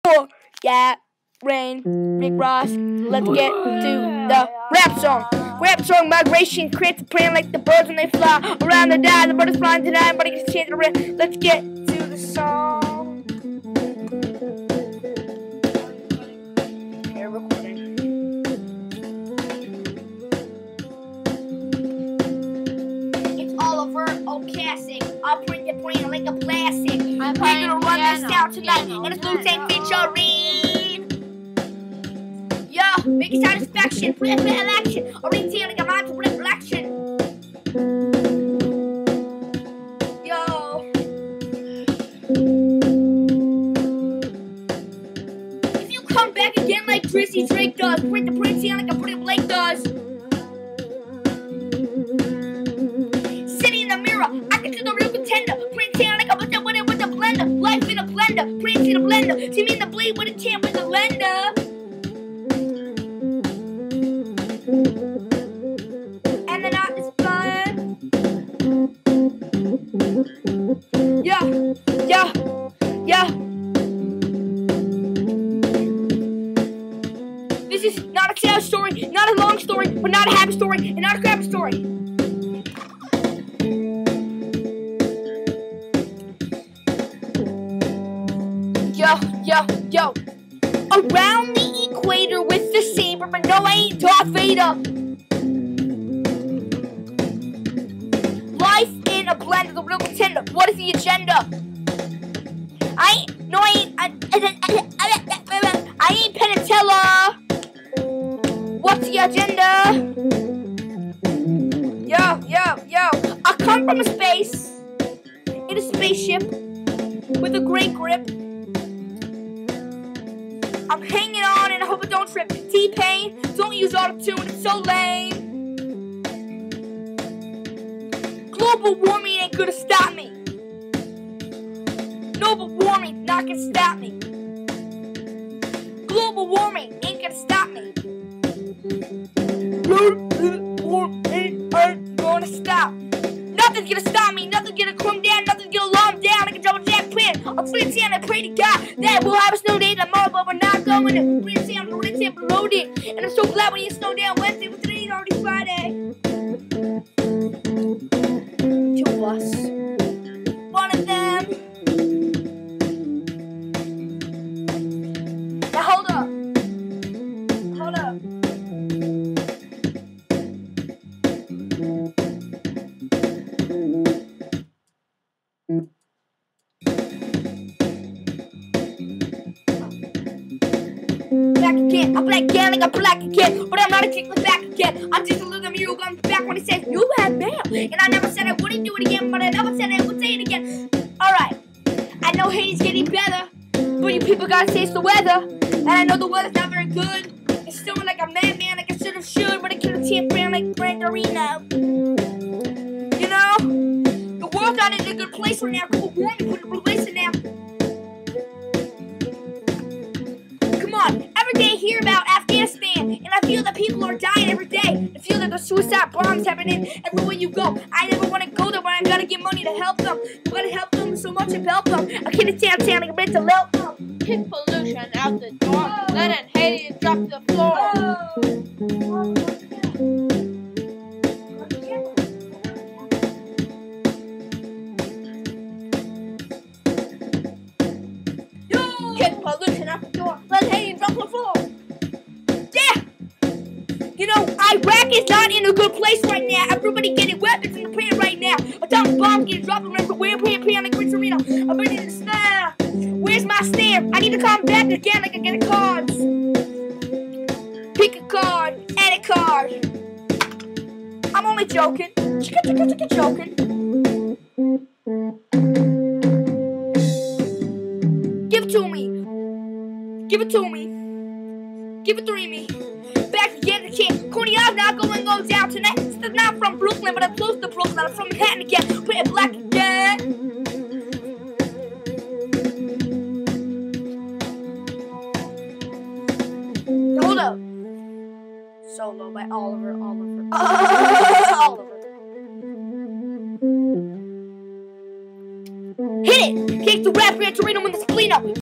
4. Yeah, Rain, Rick Ross. Let's get to the rap song. Rap song, migration creates a plan like the birds when they fly around the die. The bird is flying tonight, everybody gets a chance to rap. Let's get to the song. Here, recording. It's Oliver O'Cassie. I'll print your brain like a plastic. We're gonna run this out tonight, and it's Wu-Tang featuring. Yo, make it satisfaction, put it in action. Already telling a mind to reflection. Yo. If you come back again like Drizzy Drake does, print the print down like a Pretty Blake does. Sitting in the mirror, I can see the real contender. Print down like a put the winner with the blender. Life in a blender, print in a blender. See me in the blade with a tan with the lender. And the knot is flying. Yeah. This is not a sad story, not a long story, but not a happy story, and not a crappy story. Yo. Around the equator with the saber, but no, I ain't Darth Vader. Life in a blender, the real contender. What is the agenda? I ain't Penatella. What's the agenda? Yo. I come from a space in a spaceship with a great grip. I'm hanging on and I hope it don't trip. T-Pain, don't use auto-tune, it's so lame. Global warming ain't gonna stop me. Global warming not gonna stop me. Global warming ain't gonna stop me. Global warming ain't gonna stop. Nothing's gonna stop me, nothing's gonna calm down, nothing's gonna alarm down. I can double jack print. I'm free and I pray to God that we'll have a snow day tomorrow, but we're not going to. Free and I'm ready to load it. And I'm so glad when you snow down Wednesday, but today's already Friday. Two of us. One of them. Now hold up. Back again, I'm black again, like I'm black again. But I'm not a kick with back again. I'm just a little mule comes back when he says you had mail. And I never said I wouldn't do it again, but I never said I would say it again. Alright, I know Haiti's getting better, but you people gotta say it's the weather. And I know the weather's not very good. It's snowing like a madman, like I should, but I couldn't see it brand like Gran Torino. You know, the world's not in a good place right now. Global warming couldn't replace it now. Come on, every day I hear about Afghanistan, and I feel that people are dying every day. I feel that the suicide bombs happening everywhere you go. I never want to go there, but I gotta get money to help them. You gotta help them so much to help them. I can't stand like a mental help them. Kick pollution out the door. Let it Haiti and drop to the floor. Kick pollution out the door. Let Haiti drop to the floor. Yeah! You know, Iraq is not in a good place right now. Everybody getting weapons in the pan right now. A dumb bomb getting dropped everywhere. Pan like Gran Torino. I'm ready to snare. Where's my snare? I need to come back again like I get a cards. Pick a card, edit card. I'm only joking. Joking. Give it to me. Give it to me. Back again the kid. Coney Island not going down tonight. I'm not from Brooklyn, but I'm close to Brooklyn. I'm from Manhattan again. Put it black again. Hold up. Solo by Oliver. Hit it! Kick the rap, Gran Torino in the spleen up.